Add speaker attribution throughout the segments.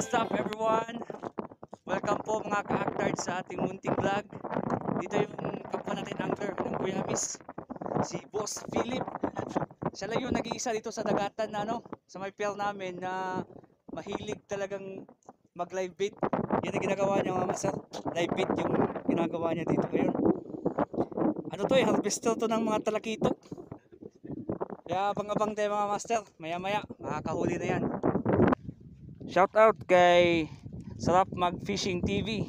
Speaker 1: What's up everyone? Welcome po mga ka-actard sa ating munting vlog. Dito yung kapwa natin angler ng Guyabis, si Boss Philip. Siya lang yung nag-iisa dito sa dagatan na sa may pier namin na mahilig talagang mag live bait. Yan ang ginagawa niya mga master. Live bait yung ginagawa niya dito ngayon. Ano to harvester to ng mga talakitok. Kaya abang-abang tayo mga master. Maya maya makakahuli na yan. Shout out kay Sarap Mag Fishing TV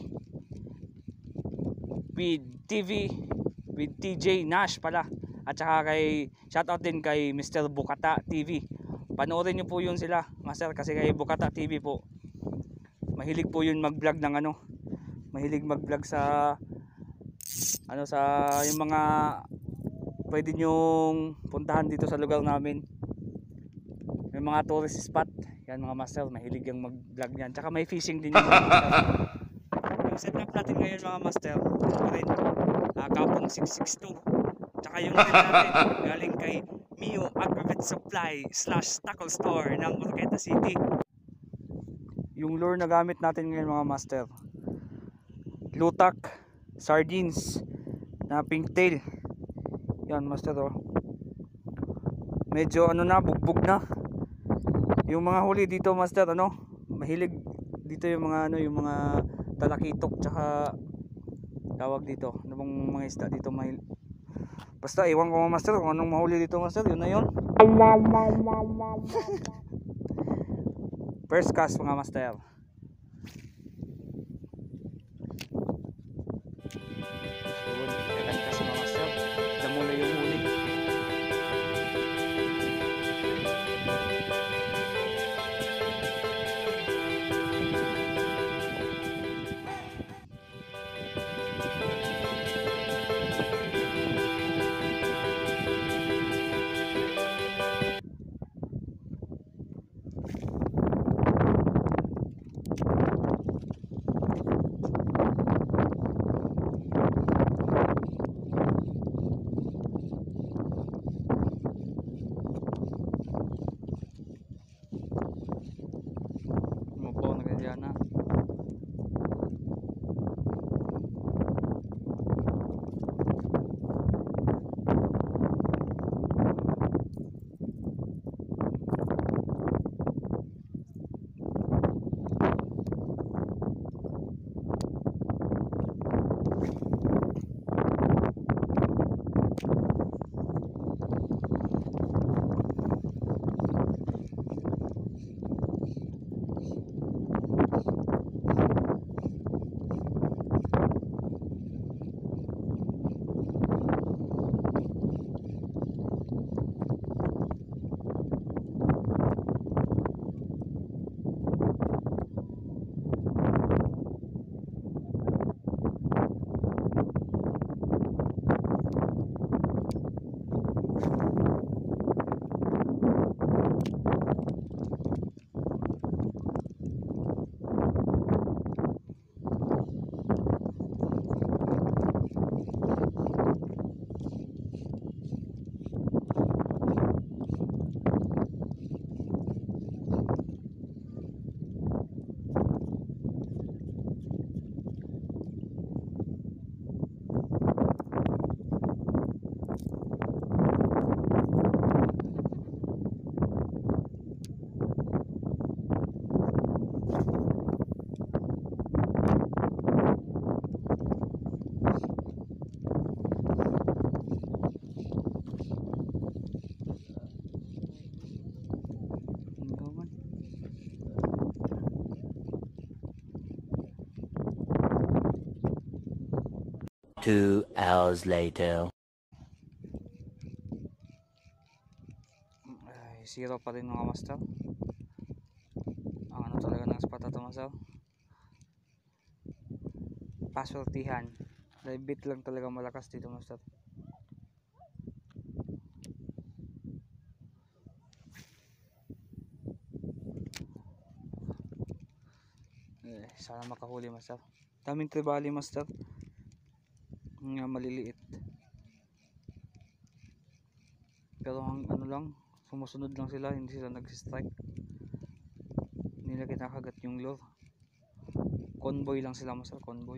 Speaker 1: with TJ Nash pala, at saka kay shout out din kay Mr. Bukata TV. Panoorin niyo po yun sila master, kasi kay Bukata TV po mahilig po yun mag-vlog ng mahilig mag-vlog sa sa yung mga pwede nyong puntahan dito sa lugar namin. May mga tourist spot yan mga master, mahilig yung mag-vlog niyan. Tsaka may fishing din yung yung setup natin ngayon mga master rin, capung 662. Tsaka yung rin natin galing kay Mio Aggregate Supply / Tackle Store ng Oroqueta City. Yung lure na gamit natin ngayon mga master, Lutac Sardines na pink tail. Yan master medyo na, bugbog na. Yung mga huli dito master, mahilig dito yung mga yung mga talakitok, tsaka tawag dito, bang mga isda dito basta iwan ko mga master kung anong mahuli dito master, yun na yun. First cast mga master. Yun, second cast mga master, damo na yung huli. Na.
Speaker 2: Two hours later.
Speaker 1: Ay, zero pa rin mga master. Ang talaga ng spot ito master, paswertihan. Live bait lang talaga malakas dito master. Sana makahuli master. Daming trevally master nga maliliit, pero ang lang sumusunod lang sila, hindi sila nag-strike. nila kinakagat yung lure. Convoy lang sila master, convoy.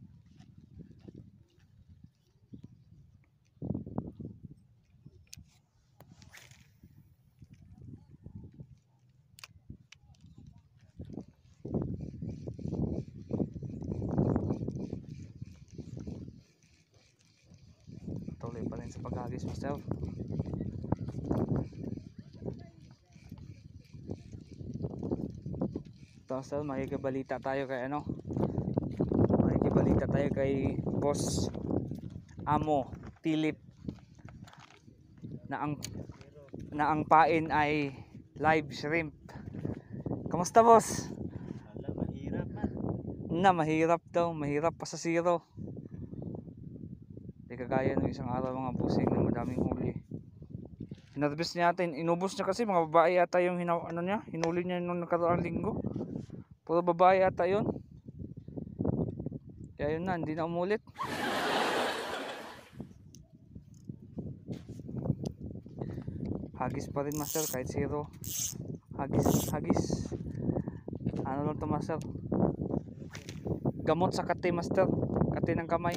Speaker 1: Tuloy pa rin sa paghagis master. Master, makikibalita tayo kay ano, makikibalita tayo kay Boss Amo Philip na ang pain ay live shrimp. Kamusta boss? Mahirap daw, mahirap pa sa zero. Di kagaya ng isang araw mga busing na madaming huli. Inadbis niya natin, inubos niya kasi mga babae yata yung hinuli niya nung nakaraang linggo. Puro babae ata yun. Kaya yun na, hindi na umulit. Hagis pa rin master kahit zero. Hagis. Ano lang to master? Gamot sa kate master. Kate ng kamay.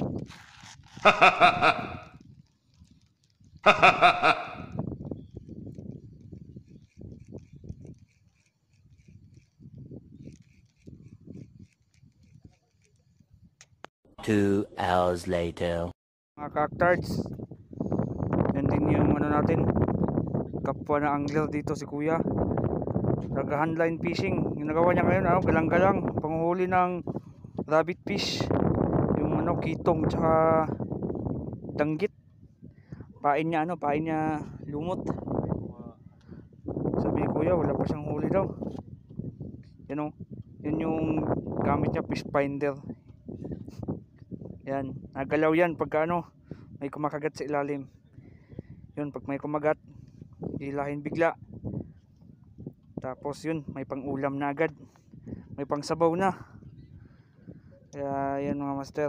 Speaker 2: 2 hours later.
Speaker 1: Mga cactards, yan din yung ano natin, kapwa na angler dito si kuya. Nagka handline fishing yung nagawa niya ngayon, galang-galang panghuli ng rabbit fish, yung kitong tsaka danggit. Pain niya lumot. Sabi ni kuya wala pa siyang huli daw. Yun yung gamit niya, fish finder. Yan, nagalaw yan pagka may kumakagat sa ilalim. Yun, pag may kumagat, hilahin bigla. Tapos yun, may pang ulam na agad. May pang sabaw na. Kaya yan mga master.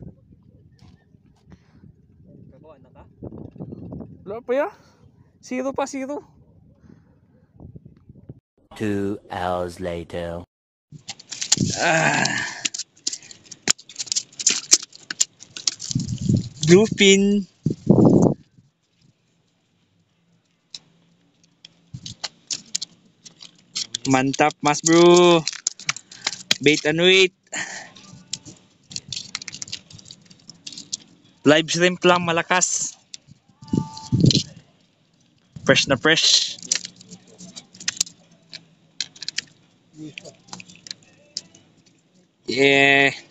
Speaker 1: Wala pa ya? Zero pa, zero.
Speaker 2: 2 hours later.
Speaker 1: Bluefin. Mantap mas bro. Bait and wait. Live shrimp lang, malakas. Fresh na fresh. Yeah.